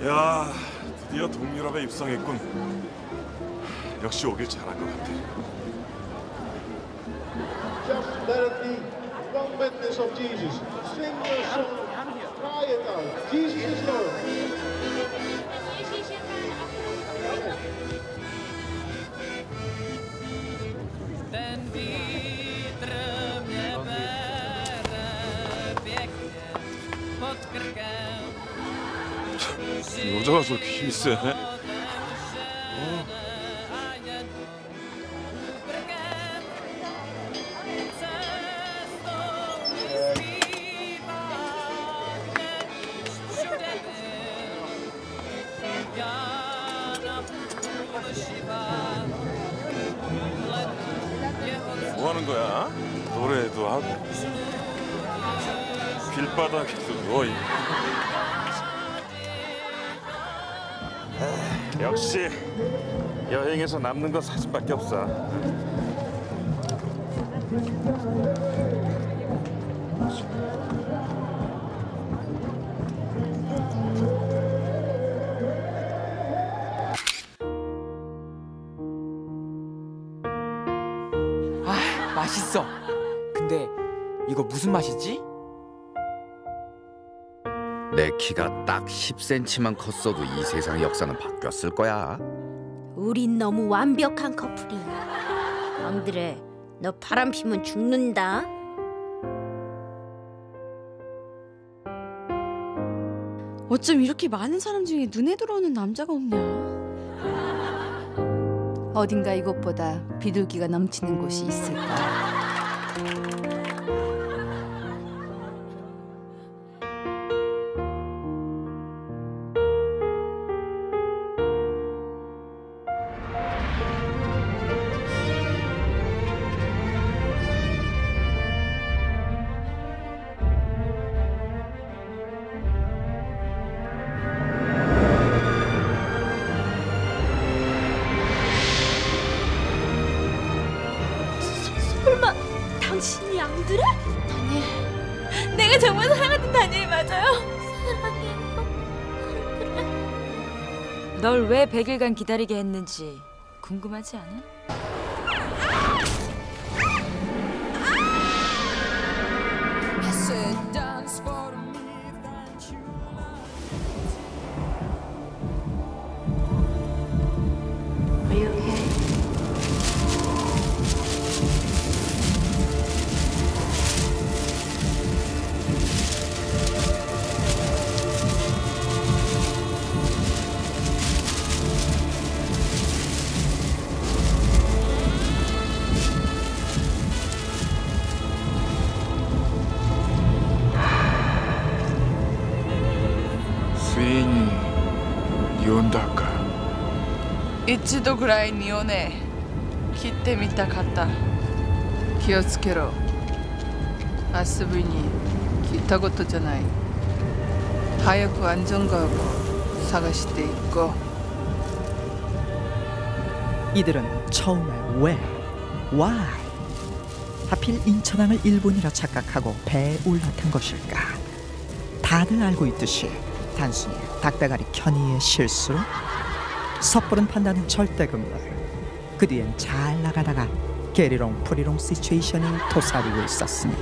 야, 드디어 동유럽에 입성했군. 역시 오길 잘한 것 같아. Just let it be one witness of Jesus. Sing your song, cry it out. Jesus is Lord. 여자가 저렇게 힘이 세? 뭐 하는 거야? 노래도 하고 길바닥에도 누워있고. 역시 여행에서 남는 건 사진밖에 없어. 아, 맛있어. 근데 이거 무슨 맛이지? 내 키가 딱 10cm만 컸어도 이 세상의 역사는 바뀌었을 거야. 우린 너무 완벽한 커플이야. 앙드레, 너 바람 피면 죽는다. 어쩜 이렇게 많은 사람 중에 눈에 들어오는 남자가 없냐? 어딘가 이곳보다 비둘기가 넘치는 곳이 있을까? 설마 당신이 앙드레? 다니엘, 내가 정말 사랑하는 다니엘 맞아요? 사랑해요, 앙드레. 널 왜 100일간 기다리게 했는지 궁금하지 않아? 一度ぐらい匂うね。切ってみたかった。気をつけろ。遊びに来たことじゃない。早く安全가고探していこう。 이들은 처음에 왜? Why? 하필 인천항을 일본이라 착각하고 배에 올라탄 것일까? 다들 알고 있듯이 단순히 닭대가리 편의의 실수로 섣부른 판단은 절대 금물. 그 뒤엔 잘 나가다가 게리롱 프리롱 시츄에이션이 도사리고 있었으니.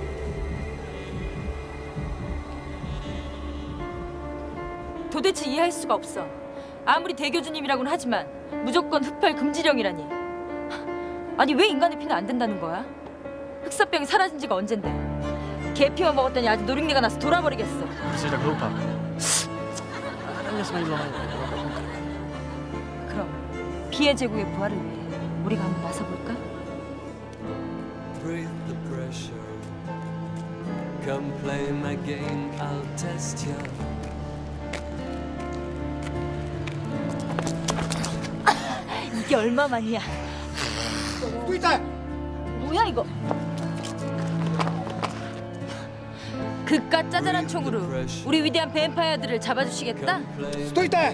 도대체 이해할 수가 없어. 아무리 대교주님이라고는 하지만 무조건 흡혈 금지령이라니. 아니 왜 인간의 피는 안 된다는 거야? 흑사병이 사라진 지가 언젠데. 개 피워 먹었더니 아주 노린내가 나서 돌아버리겠어. 그럼 피해 제국의 부활을 위해 우리가 한번 나서볼까? Breathe the pressure. Come play my game, I'll test you. 이게 얼마만이야? 또 있다. 뭐야 이거? 그깟 짜잘한 총으로 우리 위대한 뱀파이어들을 잡아주시겠다? 또 있다.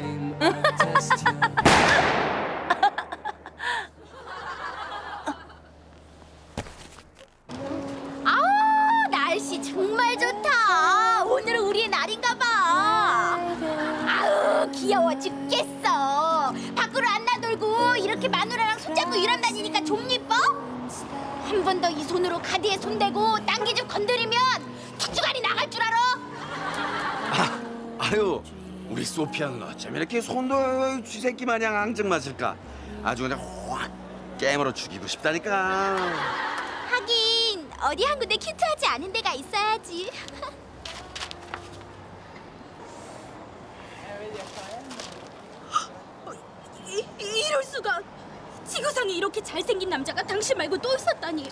아우, 날씨 정말 좋다. 오늘은 우리의 날인가 봐. 아우, 귀여워 죽겠어. 밖으로 안 나돌고 이렇게 마누라랑 손잡고 유람 다니니까 좀 예뻐? 한 번 더 이 손으로 가디에 손대고 딴 게 좀 건드리면 툭툭알이 나갈 줄 알아? 아유, 우리 소피아는 어쩜 이렇게 손도 쥐새끼 마냥 앙증맞을까? 아주 그냥 확 깨물어 죽이고 싶다니까. 하긴 어디 한 군데 큐트하지 않은 데가 있어야지. 이럴 수가. 지구상에 이렇게 잘생긴 남자가 당신 말고 또 있었다니.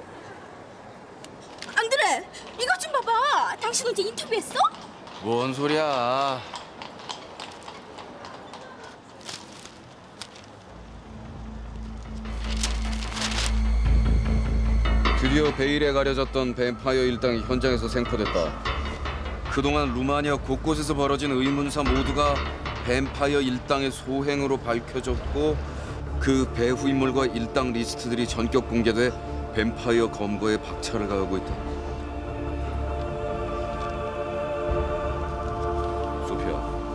앙드레, 이거 좀 봐봐. 당신 어제 인터뷰했어? 뭔 소리야? 드디어 베일에 가려졌던 뱀파이어 일당이 현장에서 생포됐다. 그동안 루마니아 곳곳에서 벌어진 의문사 모두가 뱀파이어 일당의 소행으로 밝혀졌고 그 배후 인물과 일당 리스트들이 전격 공개돼 뱀파이어 검거에 박차를 가하고 있다. 소피아.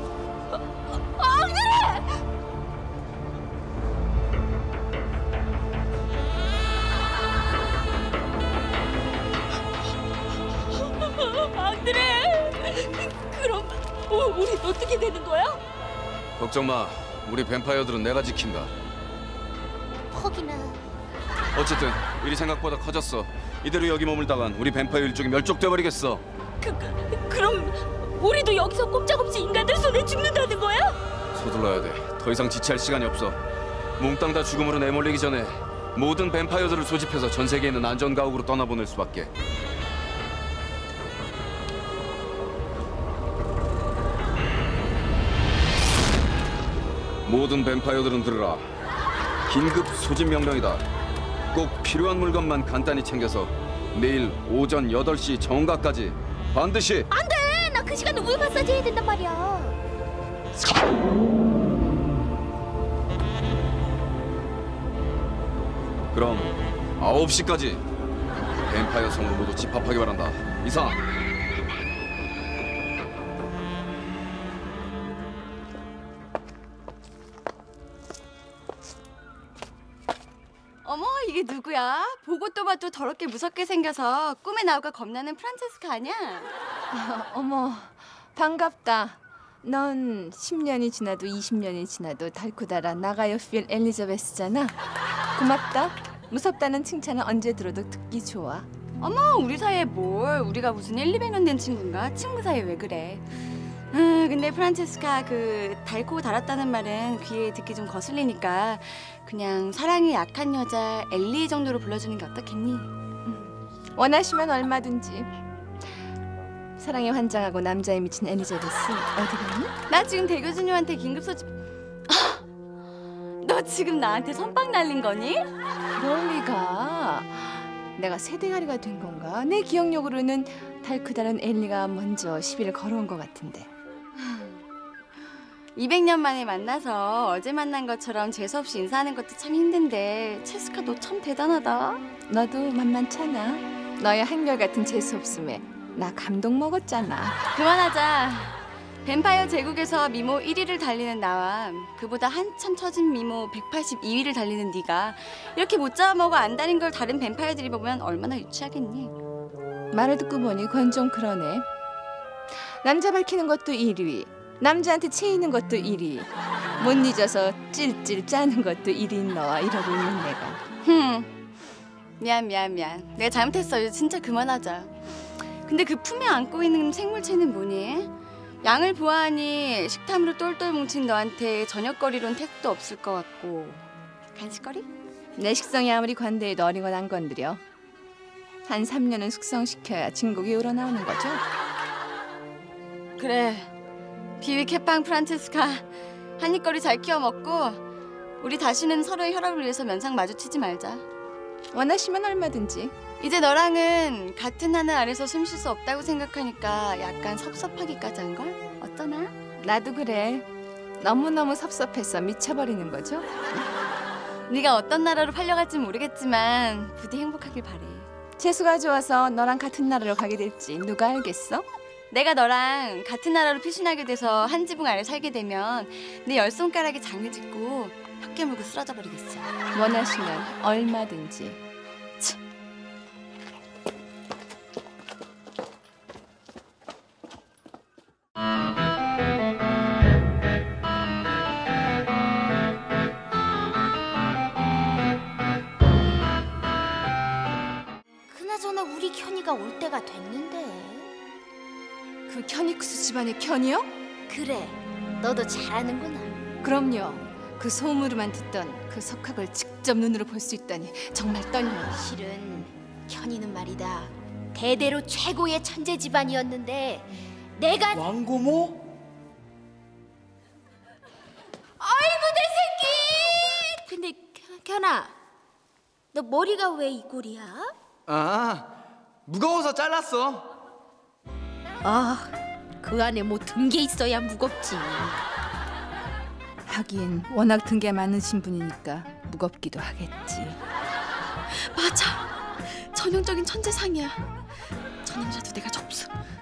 앙드레! 그럼 우리 어떻게 되는 거야? 걱정 마. 우리 뱀파이어들은 내가 지킨다. 퍽이나. 어쨌든 일이 생각보다 커졌어. 이대로 여기 머물다간 우리 뱀파이어 일족이 멸종돼 버리겠어. 그럼 우리도 여기서 꼼짝없이 인간들 손에 죽는다는 거야? 서둘러야 돼. 더 이상 지체할 시간이 없어. 몽땅 다 죽음으로 내몰리기 전에 모든 뱀파이어들을 소집해서 전 세계에 있는 안전 가옥으로 떠나보낼 수밖에. 모든 뱀파이어들은 들으라. 긴급 소집 명령이다. 꼭 필요한 물건만 간단히 챙겨서 내일 오전 8시 정각까지 반드시. 안 돼! 나 그 시간에 우유 마사지 해야 된단 말이야. 그럼 9시까지 뱀파이어 성으로 모두 집합하기 바란다. 이상. 어머, 이게 누구야? 보고 또 봐도 더럽게 무섭게 생겨서 꿈에 나올까 겁나는 프란체스카 아니야? 어머, 반갑다. 넌 10년이 지나도 20년이 지나도 달코달아 나가요 필 엘리자베스잖아. 고맙다. 무섭다는 칭찬은 언제 들어도 듣기 좋아. 어머, 우리 사이에 뭘? 우리가 무슨 1-200년 된 친구인가? 친구 사이에 왜 그래? 근데 프란체스카 그 달고 달았다는 말은 귀에 듣기 좀 거슬리니까 그냥 사랑이 약한 여자 엘리 정도로 불러주는 게 어떻겠니? 원하시면 얼마든지. 사랑에 환장하고 남자에 미친 엘리자베스 어디 갔니? 나 지금 대교주님한테 긴급 소집. 너 지금 나한테 선빵 날린 거니? 그럴 리가. 내가 세대가리가 된 건가? 내 기억력으로는 달크다란 엘리가 먼저 시비를 걸어온 것 같은데. 200년 만에 만나서 어제 만난 것처럼 재수없이 인사하는 것도 참 힘든데 체스카 너 참 대단하다. 너도 만만찮아. 너의 한결같은 재수없음에 나 감동 먹었잖아. 그만하자. 뱀파이어 제국에서 미모 1위를 달리는 나와 그보다 한참 처진 미모 182위를 달리는 네가 이렇게 못 잡아먹어 안다는 걸 다른 뱀파이어들이 보면 얼마나 유치하겠니? 말을 듣고 보니 그건 좀 그러네. 남자 밝히는 것도 1위, 남자한테 채이는 것도 1위, 못 잊어서 찔찔 짜는 것도 1위인 너와 이러고 있는 내가. 미안. 내가 잘못했어. 이제 진짜 그만하자. 근데 그 품에 안고 있는 생물체는 뭐니? 양을 보아하니 식탐으로 똘똘 뭉친 너한테 저녁거리론 택도 없을 것 같고. 간식거리? 내 식성이 아무리 관대해도 어린 건 안 건드려. 한 3년은 숙성시켜야 진국이 우러나오는 거죠. 그래. 비위 캐빵 프란체스카. 한입거리 잘 키워 먹고 우리 다시는 서로의 혈압을 위해서 면상 마주치지 말자. 원하시면 얼마든지. 이제 너랑은 같은 하늘 아래서 숨 쉴 수 없다고 생각하니까 약간 섭섭하기까지 한 걸? 어떠나? 나도 그래. 너무너무 섭섭해서 미쳐버리는 거죠. 네가 어떤 나라로 팔려갈지 모르겠지만 부디 행복하길 바래. 재수가 좋아서 너랑 같은 나라로 가게 될지 누가 알겠어? 내가 너랑 같은 나라로 피신하게 돼서 한 지붕 아래 살게 되면 내 10손가락에 장례 짓고 혀깨 물고 쓰러져 버리겠어. 원하시면 얼마든지. 그나저나 우리 켠이가 올 때가 됐는데. 그 켜니쿠스 집안의 켠이요? 그래, 너도 잘하는구나. 그럼요. 그 소문으로만 듣던 그 석학을 직접 눈으로 볼 수 있다니 정말 떨려요. 실은 켠이는 말이다, 대대로 최고의 천재 집안이었는데 내가 왕고모? 아이고 내 새끼! 근데 켠아, 너 머리가 왜 이 꼴이야? 아, 무거워서 잘랐어. 아, 그 안에 뭐 든 게 있어야 무겁지. 하긴 워낙 든 게 많으신 분이니까 무겁기도 하겠지. 맞아. 전형적인 천재상이야. 저 남자도 내가 접수.